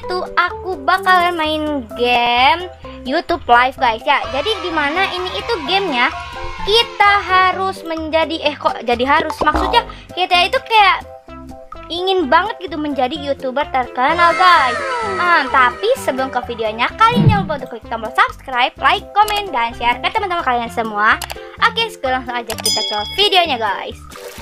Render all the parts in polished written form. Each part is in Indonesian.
itu aku bakalan main game YouTube Live guys ya. Jadi dimana ini itu gamenya kita harus menjadi maksudnya kita itu kayak ingin banget gitu menjadi YouTuber terkenal guys. Tapi sebelum ke videonya, kalian jangan lupa untuk klik tombol subscribe, like, komen, dan share ke teman-teman kalian semua. Oke, sekarang langsung aja kita ke videonya guys.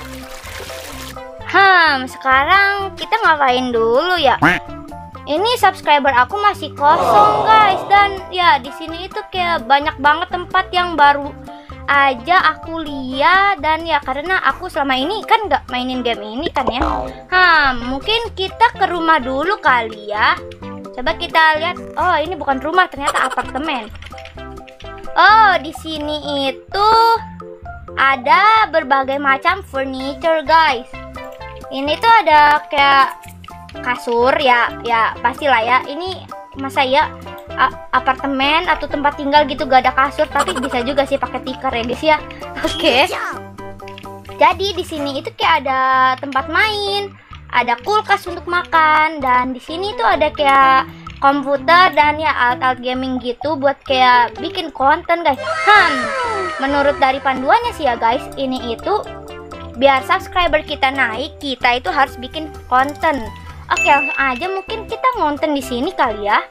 Sekarang kita ngapain dulu ya? Ini subscriber aku masih kosong guys, dan ya di sini itu kayak banyak banget tempat yang baru aja aku lihat, dan ya karena aku selama ini kan nggak mainin game ini kan ya. Mungkin kita ke rumah dulu kali ya. Coba kita lihat. Oh, ini bukan rumah, ternyata apartemen. Oh, di sini itu ada berbagai macam furniture guys. Ini tuh ada kayak kasur ya pastilah ya. Ini masa ya apartemen atau tempat tinggal gitu gak ada kasur, tapi bisa juga sih pakai tikar ya guys ya. Oke. Jadi di sini itu kayak ada tempat main, ada kulkas untuk makan, dan di sini tuh ada kayak komputer dan ya alat-alat gaming gitu buat kayak bikin konten guys. Menurut dari panduannya sih ya guys, ini itu biar subscriber kita naik, kita itu harus bikin konten. Oke, langsung aja mungkin kita ngonten di sini kali ya.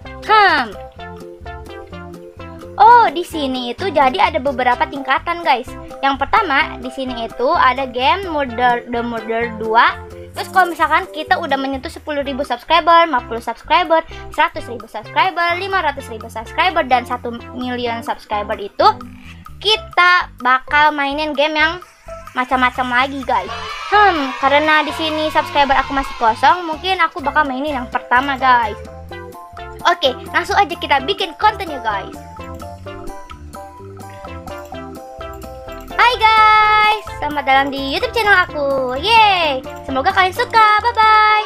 Oh, di sini itu jadi ada beberapa tingkatan guys. Yang pertama di sini itu ada game The Murder 2. Terus kalau misalkan kita udah menyentuh 10.000 subscriber, 50 subscriber, 100.000 subscriber, 500.000 subscriber, dan 1 million subscriber itu kita bakal mainin game yang macam-macam lagi guys. Karena di sini subscriber aku masih kosong, mungkin aku bakal mainin yang pertama guys. Oke, langsung aja kita bikin kontennya guys. Hai guys, selamat datang di YouTube channel aku. Yeay, semoga kalian suka. Bye bye.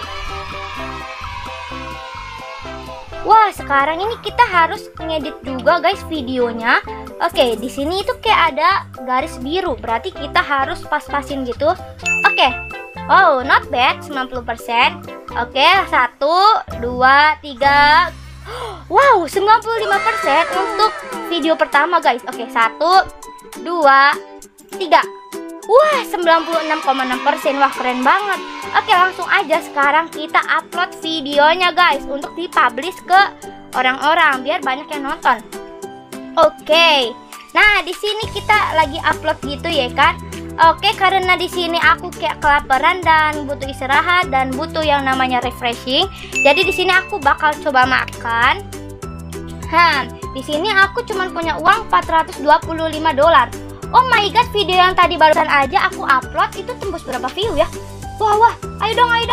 Wah, sekarang ini kita harus ngedit juga guys videonya. Oke, di sini itu kayak ada garis biru, berarti kita harus pas-pasin gitu. Oke. Wow, not bad, 90%. Oke, 1, 2, 3. Wow, 95% untuk video pertama guys. Oke, 1, 2, 3. Wah, 96,6%. Wah, keren banget. Oke, langsung aja sekarang kita upload videonya guys untuk dipublish ke orang-orang biar banyak yang nonton. Oke. Nah, di sini kita lagi upload gitu ya kan. Oke, karena di sini aku kayak kelaparan dan butuh istirahat dan butuh yang namanya refreshing. Jadi di sini aku bakal coba makan. Di sini aku cuma punya uang $425. Oh my god, video yang tadi barusan aja aku upload itu tembus berapa view ya? Wah, ayo dong lagi.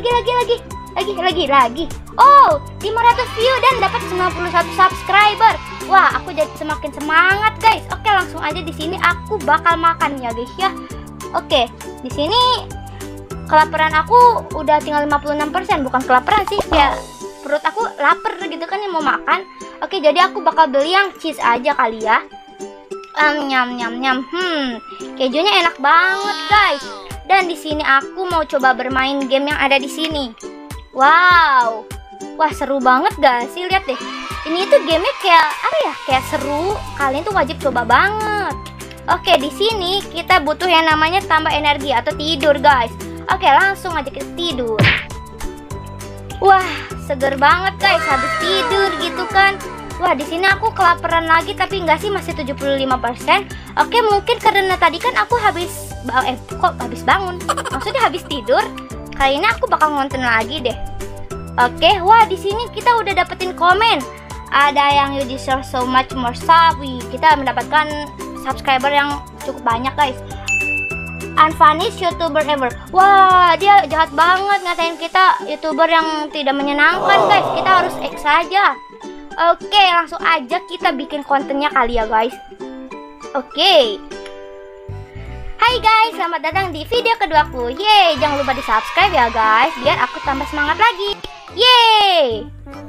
Oh, 500 view dan dapat 91 subscriber. Wah, aku jadi semakin semangat guys. Oke, langsung aja di sini aku bakal makan ya guys ya. Oke, di sini kelaparan aku udah tinggal 56%, bukan kelaparan sih, ya perut aku lapar gitu kan yang mau makan. Oke, jadi aku bakal beli yang cheese aja kali ya. Nyam. Kejunya enak banget guys. Dan di sini aku mau coba bermain game yang ada di sini. Wow. Wah, seru banget gak sih? Lihat deh. Ini tuh gamenya kayak apa ya? Kayak seru. Kalian tuh wajib coba banget. Oke, di sini kita butuh yang namanya tambah energi atau tidur, guys. Oke, langsung aja kita tidur. Wah, seger banget, guys, habis tidur gitu kan. Wah, di sini aku kelaparan lagi, tapi enggak sih, masih 75%. Oke, mungkin karena tadi kan aku habis bangun. Maksudnya habis tidur. Kali ini aku bakal ngonten lagi deh. Oke, wah di sini kita udah dapetin komen. Ada yang you deserve so much more sub. Kita mendapatkan subscriber yang cukup banyak, guys. Unfunniest YouTuber ever. Wah, dia jahat banget ngatain kita YouTuber yang tidak menyenangkan, guys. Kita harus X saja. Oke, langsung aja kita bikin kontennya kali ya, guys. Oke. Hai guys, selamat datang di video keduaku. Yeay, jangan lupa di subscribe ya guys, biar aku tambah semangat lagi. Yeay.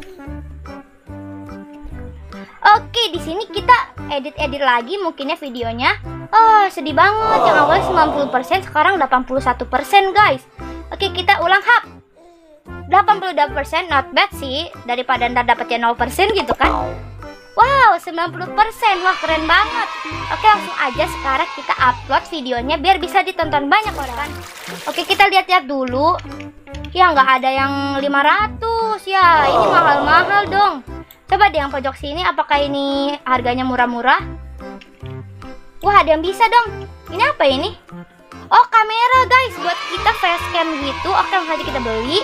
Oke, di sini kita edit lagi mungkinnya videonya. Oh, sedih banget. Yang awalnya 90%, sekarang 81% guys. Oke, kita ulang hap. 82% not bad sih, daripada ntar dapetnya 0% gitu kan. Wow, 90%. Wah, keren banget. Oke, langsung aja sekarang kita upload videonya biar bisa ditonton banyak orang. Oke, kita lihat-lihat dulu. Ya, nggak ada yang 500 ya. Ini mahal-mahal dong. Coba deh yang pojok sini, apakah ini harganya murah-murah? Wah, ada yang bisa dong. Ini apa ini? Oh, kamera guys, buat kita facecam gitu. Oke, langsung aja kita beli.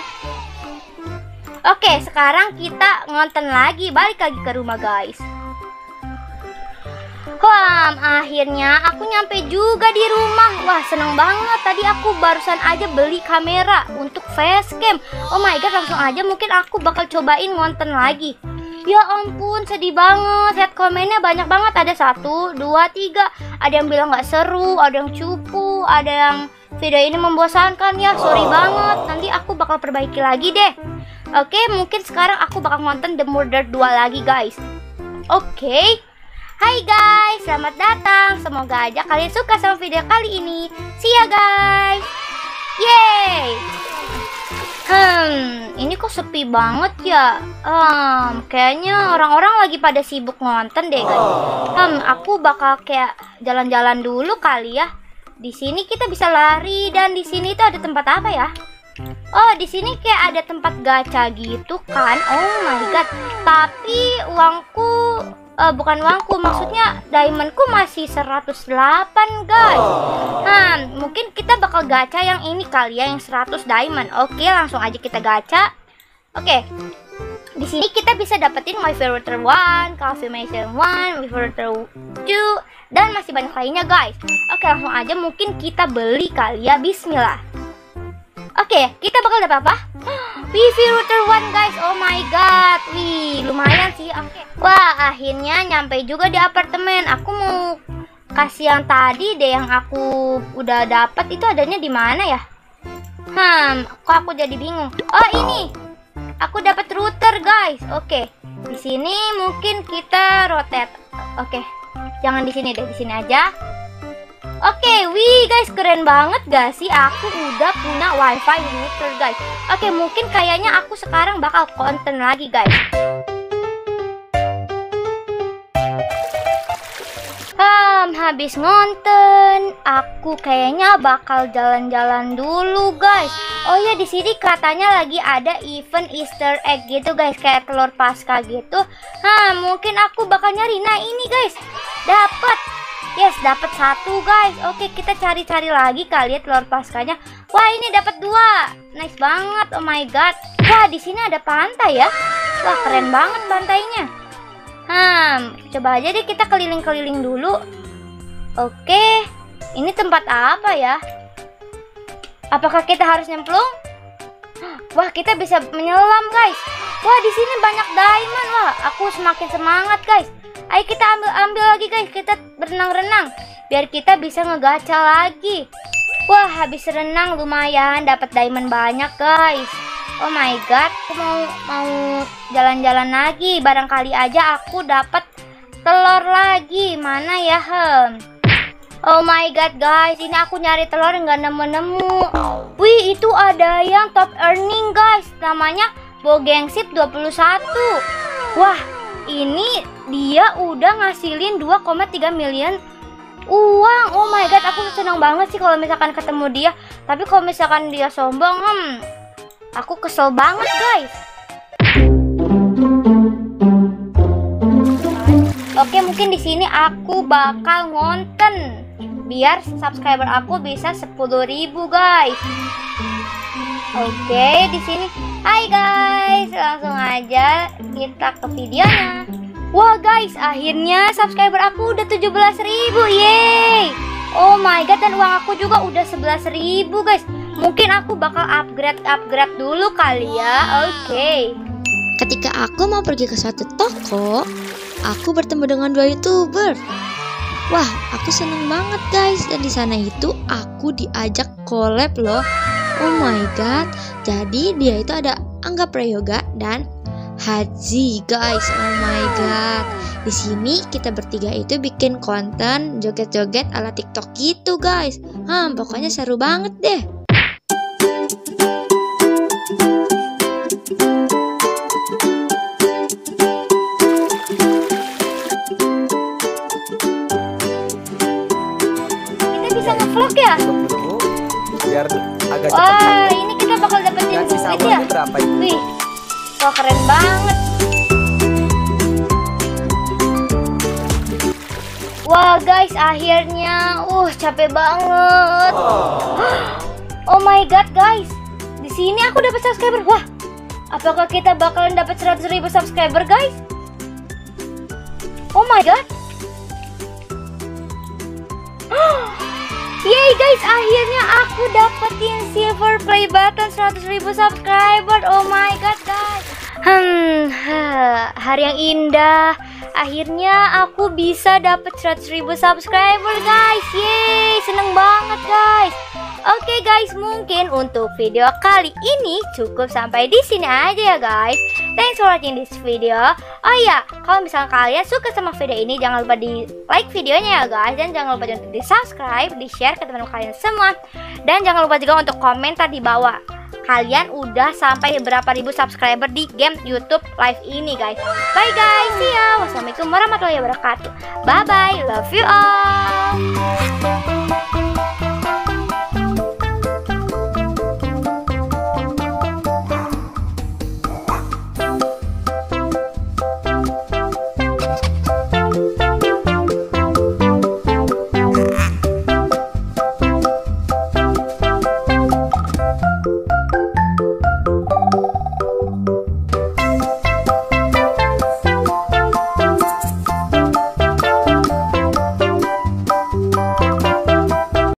Oke, sekarang kita ngonten lagi, balik lagi ke rumah guys. Wah, akhirnya aku nyampe juga di rumah. Wah, seneng banget. Tadi aku barusan aja beli kamera untuk facecam. Oh my god, langsung aja mungkin aku bakal cobain ngonten lagi. Ya ampun, sedih banget. Lihat komennya banyak banget. Ada 1, 2, 3. Ada yang bilang gak seru, ada yang cupu, ada yang video ini membosankan. Ya, sorry banget. Nanti aku bakal perbaiki lagi deh. Oke, mungkin sekarang aku bakal ngonten The Murder 2 lagi guys. Oke. Hai guys, selamat datang. Semoga aja kalian suka sama video kali ini. See ya guys. Yeay. Ini kok sepi banget ya. Kayaknya orang-orang lagi pada sibuk ngonten deh guys. Aku bakal kayak jalan-jalan dulu kali ya. Di sini kita bisa lari dan di sini tuh ada tempat apa ya? Oh, di sini kayak ada tempat gacha gitu kan. Oh my god. Tapi uangku bukan uangku, maksudnya diamondku masih 108 guys. Mungkin kita bakal gacha yang ini kali ya, yang 100 diamond. Oke, langsung aja kita gacha. Oke. Di sini kita bisa dapetin My Favorite 1, Coffee Mason 1, My Favorite 2, dan masih banyak lainnya guys. Oke, langsung aja mungkin kita beli kali ya. Bismillah. Oke, kita bakal dapat apa? PV Router 1 guys. Oh my god. Wih, lumayan sih. Oke. Wah, akhirnya nyampe juga di apartemen. Aku mau kasih yang tadi deh, yang aku udah dapat itu adanya di mana ya? Kok aku jadi bingung. Oh, ini. Aku dapat router guys. Oke. Di sini mungkin kita rotate. Oke. Jangan di sini deh, di sini aja. Oke, wih guys, keren banget gak sih? Aku udah punya wifi router guys. Oke, mungkin kayaknya aku sekarang bakal konten lagi guys. Habis ngonten, aku kayaknya bakal jalan-jalan dulu guys. Oh ya, di sini katanya lagi ada event Easter egg gitu guys, kayak telur pasca gitu. Mungkin aku bakal nyari. Nah, ini guys, dapat. Yes, dapat 1 guys. Oke, kita cari-cari lagi kali ya telur paskanya. Wah, ini dapat 2. Nice banget. Oh my god. Wah, di sini ada pantai ya. Wah, keren banget pantainya. Coba aja deh kita keliling-keliling dulu. Oke. Ini tempat apa ya? Apakah kita harus nyemplung? Wah, kita bisa menyelam guys. Wah, di sini banyak diamond. Wah, aku semakin semangat guys. Ayo kita ambil lagi guys, kita berenang-renang biar kita bisa ngegacha lagi. Wah, habis renang lumayan dapat diamond banyak guys. Oh my god, aku mau jalan-jalan lagi. Barangkali aja aku dapat telur lagi. Mana ya? Oh my god guys, ini aku nyari telur nggak nemu-nemu. Wih, itu ada yang top earning guys, namanya Bogengsip 21. Wah, ini dia udah ngasilin 2,3 miliar uang. Oh my god, aku senang banget sih kalau misalkan ketemu dia. Tapi kalau misalkan dia sombong, aku kesel banget guys. Oke, mungkin di sini aku bakal ngonten biar subscriber aku bisa 10.000 guys. Oke, di sini. Hai guys, langsung aja kita ke videonya. Wah guys, akhirnya subscriber aku udah 17.000. Yeay. Oh my god, dan uang aku juga udah 11.000 guys. Mungkin aku bakal upgrade dulu kali ya. Oke. Ketika aku mau pergi ke suatu toko, aku bertemu dengan 2 YouTuber. Wah, aku seneng banget guys. Dan di sana itu aku diajak collab loh. Oh my god. Jadi dia itu ada Angga Prayoga dan Haji guys. Oh my god. Di sini kita bertiga itu bikin konten joget-joget ala TikTok gitu guys. Pokoknya seru banget deh. biar agak cepat. Wah, ini kita bakal dapetin Dan sisa duit ya. uangnya berapa itu? Wih, wah keren banget. Wah guys, akhirnya, capek banget. Oh my god guys, di sini aku dapat subscriber. Wah, apakah kita bakalan dapat 100.000 subscriber guys? Oh my god. Yay guys, akhirnya aku dapetin silver play button 100.000 subscriber. Oh my god guys. Hari yang indah. Akhirnya aku bisa dapet 100.000 subscriber guys. Yeay, seneng banget guys. Oke guys, mungkin untuk video kali ini cukup sampai di sini aja ya guys. Thanks for watching this video. Oh iya, kalau misalnya kalian suka sama video ini, jangan lupa di like videonya ya guys. Dan jangan lupa untuk di subscribe, di share ke teman kalian semua. Dan jangan lupa juga untuk komentar di bawah, kalian udah sampai berapa ribu subscriber di game YouTube live ini guys. Bye guys, see ya. Wassalamualaikum warahmatullahi wabarakatuh. Bye bye, love you all.